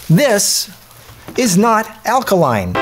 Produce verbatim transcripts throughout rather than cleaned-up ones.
This is not alkaline.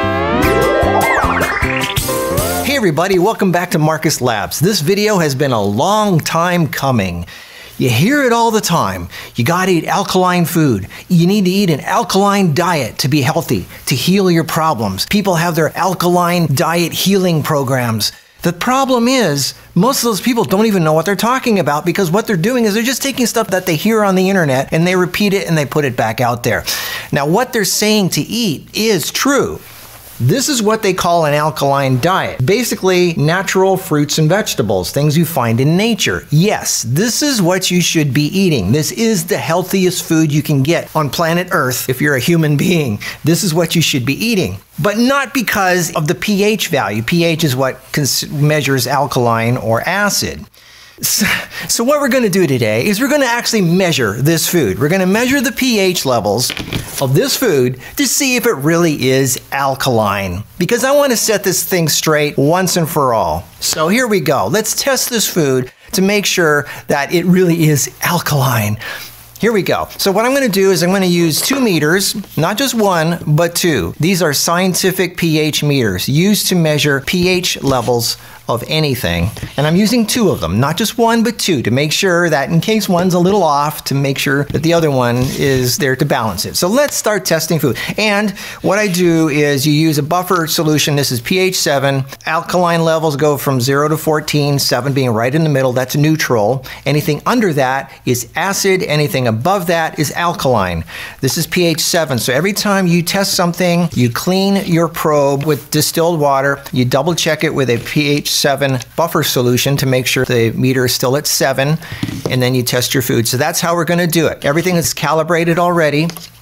Hey everybody, welcome back to Marcus Labs. This video has been a long time coming. You hear it all the time. You gotta eat alkaline food. You need to eat an alkaline diet to be healthy, to heal your problems. People have their alkaline diet healing programs. The problem is, most of those people don't even know what they're talking about, because what they're doing is they're just taking stuff that they hear on the internet and they repeat it and they put it back out there. Now, what they're saying to eat is true. This is what they call an alkaline diet. Basically, natural fruits and vegetables, things you find in nature. Yes, this is what you should be eating. This is the healthiest food you can get on planet Earth if you're a human being. This is what you should be eating. But not because of the pH value. pH is what measures alkaline or acid. So, so what we're going to do today is we're going to actually measure this food. We're going to measure the pH levels of this food to see if it really is alkaline. Because I want to set this thing straight once and for all. So here we go. Let's test this food to make sure that it really is alkaline. Here we go. So what I'm going to do is I'm going to use two meters, not just one, but two. These are scientific pH meters used to measure pH levels of anything. And I'm using two of them, not just one, but two, to make sure that in case one's a little off, to make sure that the other one is there to balance it. So let's start testing food. And what I do is you use a buffer solution. This is pH seven. Alkaline levels go from zero to fourteen, seven being right in the middle. That's neutral. Anything under that is acid. Anything above that is alkaline. This is pH seven. So every time you test something, you clean your probe with distilled water. You double check it with a pH seven buffer solution to make sure the meter is still at seven, and then you test your food. So that's how we're going to do it. Everything is calibrated already,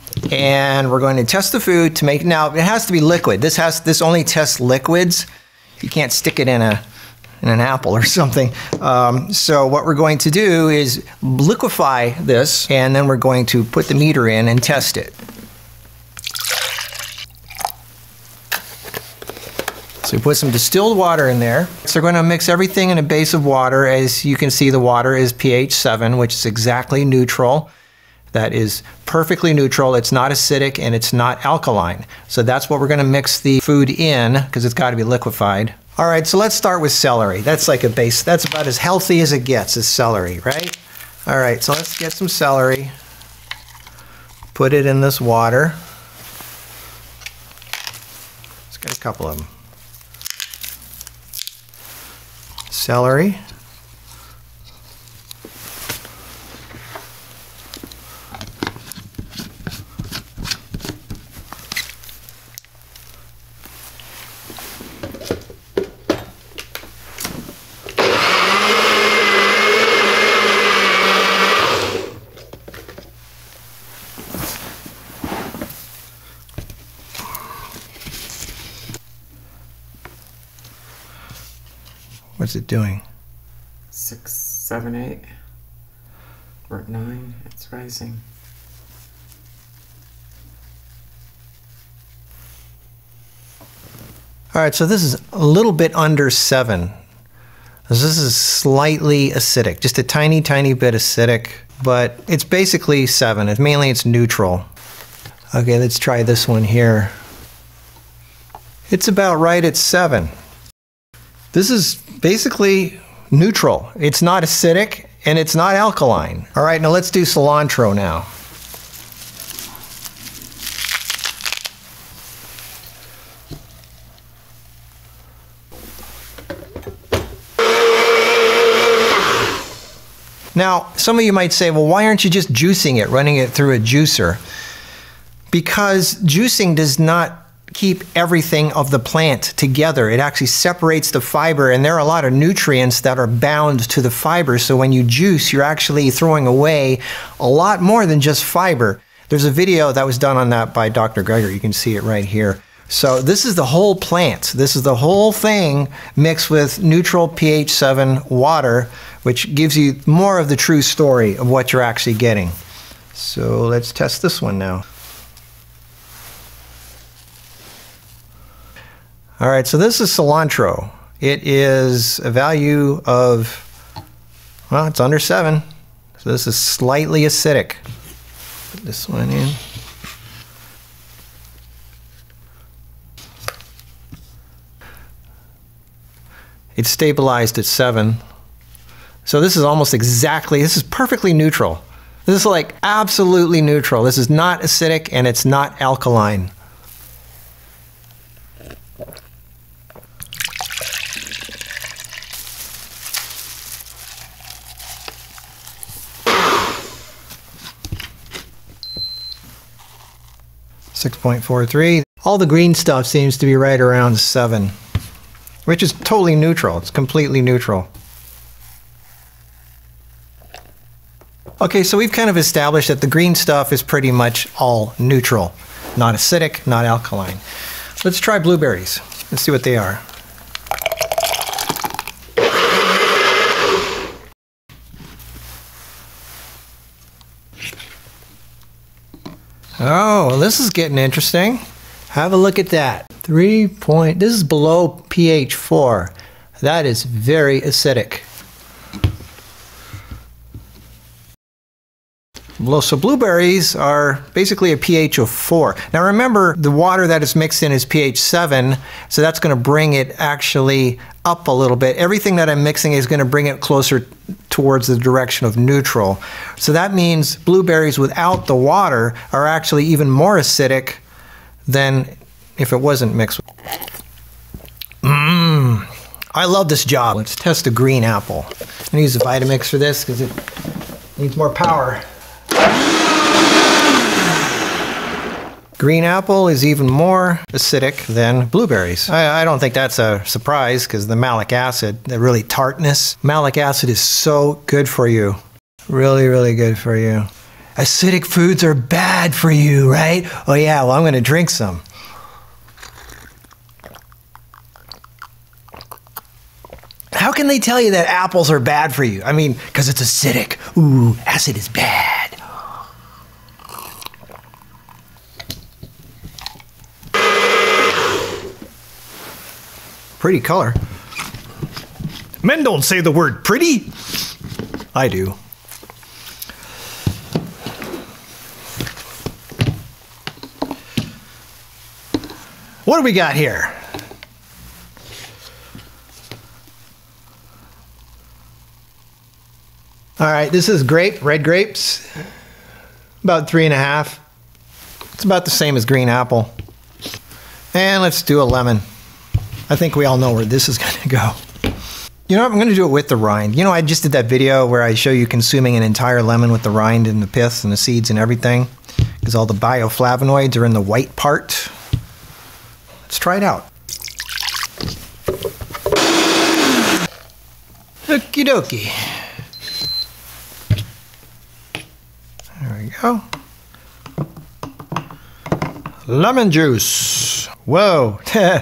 and we're going to test the food to make, now it has to be liquid. This has this only tests liquids. You can't stick it in a in an apple or something. Um, so what we're going to do is liquefy this, and then we're going to put the meter in and test it. So we put some distilled water in there. So we're going to mix everything in a base of water. As you can see, the water is pH seven, which is exactly neutral. That is perfectly neutral. It's not acidic and it's not alkaline. So that's what we're going to mix the food in, because it's got to be liquefied. All right, so let's start with celery. That's like a base, that's about as healthy as it gets, is celery, right? All right, so let's get some celery. Put it in this water. Let's get a couple of them. Celery. What's it doing? Six, seven, eight. We're at nine. It's rising. All right, so this is a little bit under seven. This is slightly acidic, just a tiny, tiny bit acidic, but it's basically seven. It's mainly it's neutral. Okay, let's try this one here. It's about right at seven. This is basically neutral. It's not acidic and it's not alkaline. All right, now let's do cilantro now. Now, some of you might say, well, why aren't you just juicing it, running it through a juicer? Because juicing does not keep everything of the plant together. It actually separates the fiber, and there are a lot of nutrients that are bound to the fiber. So when you juice, you're actually throwing away a lot more than just fiber. There's a video that was done on that by Doctor Greger. You can see it right here. So this is the whole plant. This is the whole thing mixed with neutral pH seven water, which gives you more of the true story of what you're actually getting. So let's test this one now. All right, so this is cilantro. It is a value of, well, it's under seven. So this is slightly acidic. Put this one in. It's stabilized at seven. So this is almost exactly, this is perfectly neutral. This is like absolutely neutral. This is not acidic and it's not alkaline. six point four three. All the green stuff seems to be right around seven, which is totally neutral. It's completely neutral. Okay, so we've kind of established that the green stuff is pretty much all neutral. Not acidic, not alkaline. Let's try blueberries. Let's see what they are. Oh, well, this is getting interesting. Have a look at that. Three point, this is below pH four. That is very acidic. So blueberries are basically a pH of four. Now remember, the water that is mixed in is pH seven, so that's going to bring it actually up a little bit. Everything that I'm mixing is going to bring it closer towards the direction of neutral. So that means blueberries without the water are actually even more acidic than if it wasn't mixed with. Mmm, I love this job. Let's test a green apple. I'm going to use the Vitamix for this because it needs more power. Green apple is even more acidic than blueberries. I, I don't think that's a surprise because the malic acid, the really tartness, malic acid is so good for you. Really, really good for you. Acidic foods are bad for you, right? Oh yeah, well I'm going to drink some. How can they tell you that apples are bad for you? I mean, because it's acidic. Ooh, acid is bad. Pretty color. Men don't say the word pretty. I do. What do we got here? All right, this is grape, red grapes. About three and a half. It's about the same as green apple. And let's do a lemon. I think we all know where this is gonna go. You know what, I'm gonna do it with the rind. You know, I just did that video where I show you consuming an entire lemon with the rind and the pith and the seeds and everything, because all the bioflavonoids are in the white part. Let's try it out. Okie dokie. There we go. Lemon juice. Whoa.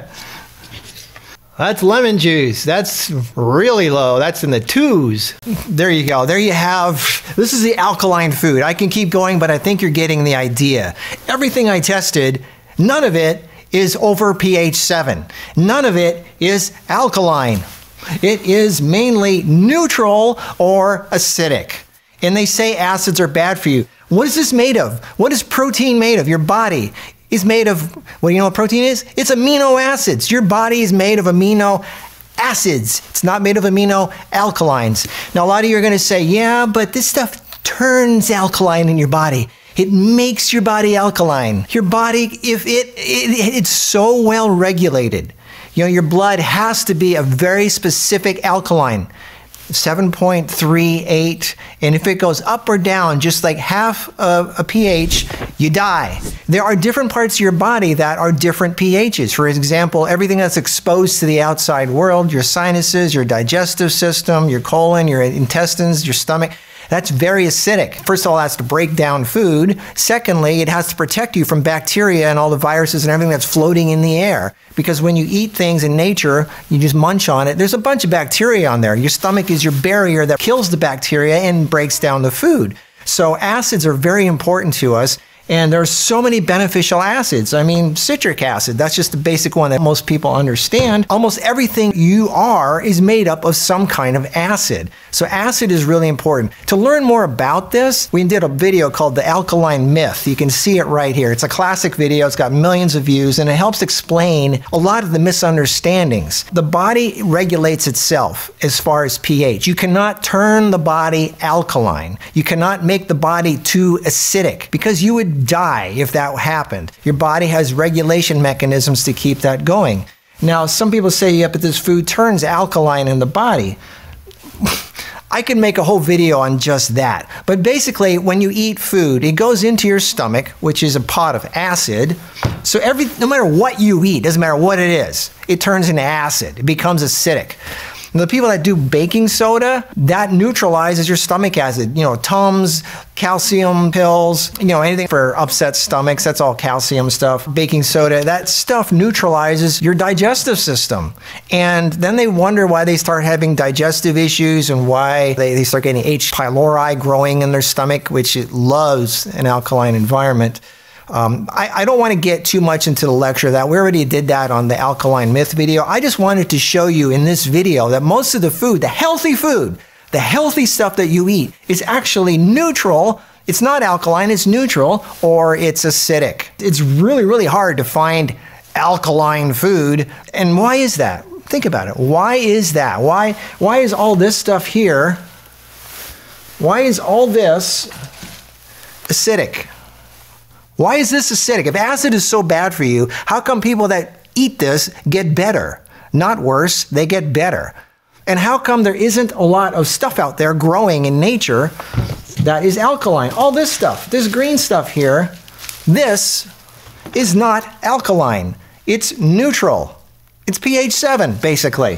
That's lemon juice. That's really low. That's in the twos. There you go. There you have, this is the alkaline food. I can keep going, but I think you're getting the idea. Everything I tested, none of it is over pH seven. None of it is alkaline. It is mainly neutral or acidic. And they say acids are bad for you. What is this made of? What is protein made of? Your body is made of, well, you know what protein is? It's amino acids. Your body is made of amino acids. It's not made of amino alkalines. Now, a lot of you are going to say, yeah, but this stuff turns alkaline in your body. It makes your body alkaline. Your body, if it, it it's so well regulated. You know, your blood has to be a very specific alkaline. seven point three eight, and if it goes up or down just like half of a pH, you die. There are different parts of your body that are different pHs. For example, everything that's exposed to the outside world, your sinuses, your digestive system, your colon, your intestines, your stomach, that's very acidic. First of all, it has to break down food. Secondly, it has to protect you from bacteria and all the viruses and everything that's floating in the air. Because when you eat things in nature, you just munch on it, there's a bunch of bacteria on there. Your stomach is your barrier that kills the bacteria and breaks down the food. So acids are very important to us. And there's so many beneficial acids. I mean, citric acid, that's just the basic one that most people understand. Almost everything you are is made up of some kind of acid. So acid is really important. To learn more about this, we did a video called The Alkaline Myth. You can see it right here. It's a classic video. It's got millions of views, and it helps explain a lot of the misunderstandings. The body regulates itself as far as pH. You cannot turn the body alkaline. You cannot make the body too acidic, because you would die if that happened. Your body has regulation mechanisms to keep that going. Now, some people say, yeah, but this food turns alkaline in the body. I could make a whole video on just that. But basically, when you eat food, it goes into your stomach, which is a pot of acid. So every, no matter what you eat, doesn't matter what it is, it turns into acid. It becomes acidic. The people that do baking soda, that neutralizes your stomach acid. You know, Tums, calcium pills, you know, anything for upset stomachs, that's all calcium stuff. Baking soda, that stuff neutralizes your digestive system. And then they wonder why they start having digestive issues and why they, they start getting H. pylori growing in their stomach, which it loves an alkaline environment. Um, I, I don't want to get too much into the lecture of that. We already did that on the Alkaline Myth video. I just wanted to show you in this video that most of the food, the healthy food, the healthy stuff that you eat is actually neutral. It's not alkaline, it's neutral, or it's acidic. It's really, really hard to find alkaline food. And why is that? Think about it. Why is that? Why, why is all this stuff here, why is all this acidic? Why is this acidic? If acid is so bad for you, how come people that eat this get better? Not worse, they get better. And how come there isn't a lot of stuff out there growing in nature that is alkaline? All this stuff, this green stuff here, this is not alkaline. It's neutral. It's pH seven, basically.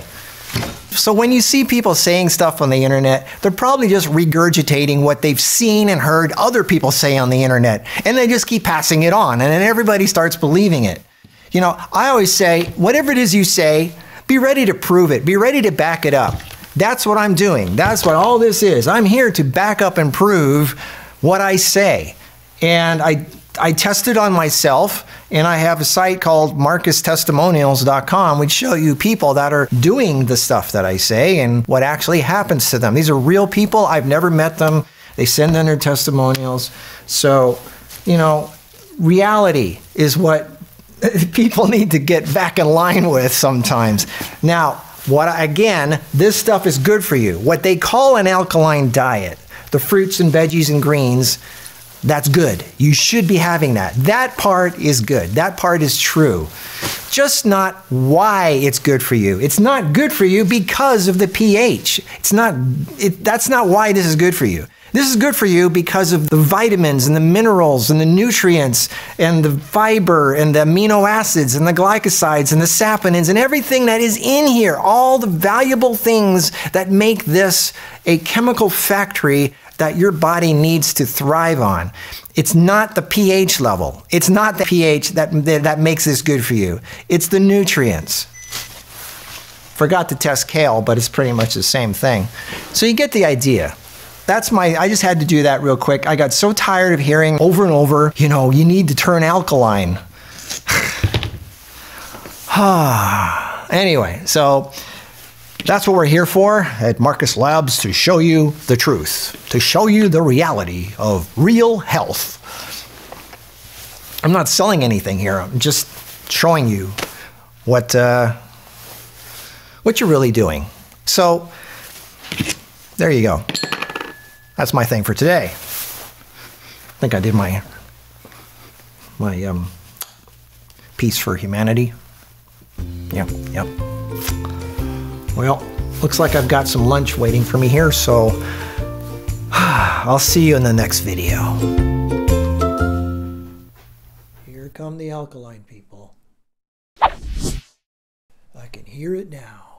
So when you see people saying stuff on the internet, they're probably just regurgitating what they've seen and heard other people say on the internet. And they just keep passing it on, and then everybody starts believing it. You know, I always say, whatever it is you say, be ready to prove it. Be ready to back it up. That's what I'm doing. That's what all this is. I'm here to back up and prove what I say. And I, I tested on myself, and I have a site called Marcus Testimonials dot com, which show you people that are doing the stuff that I say and what actually happens to them. These are real people. I've never met them. They send in their testimonials. So, you know, reality is what people need to get back in line with sometimes. Now, what again, this stuff is good for you. What they call an alkaline diet, the fruits and veggies and greens, that's good. You should be having that. That part is good. That part is true. Just not why it's good for you. It's not good for you because of the pH. It's not, it, that's not why this is good for you. This is good for you because of the vitamins and the minerals and the nutrients and the fiber and the amino acids and the glycosides and the saponins and everything that is in here. All the valuable things that make this a chemical factory that your body needs to thrive on. It's not the pH level. It's not the pH that, that makes this good for you. It's the nutrients. Forgot to test kale, but it's pretty much the same thing. So you get the idea. That's my, I just had to do that real quick. I got so tired of hearing over and over, you know, you need to turn alkaline. Anyway, so that's what we're here for at Marcus Labs, to show you the truth, to show you the reality of real health. I'm not selling anything here. I'm just showing you what, uh, what you're really doing. So there you go. That's my thing for today. I think I did my, my um, piece for humanity. Yep, yep. Well, looks like I've got some lunch waiting for me here, so I'll see you in the next video. Here come the alkaline people. I can hear it now.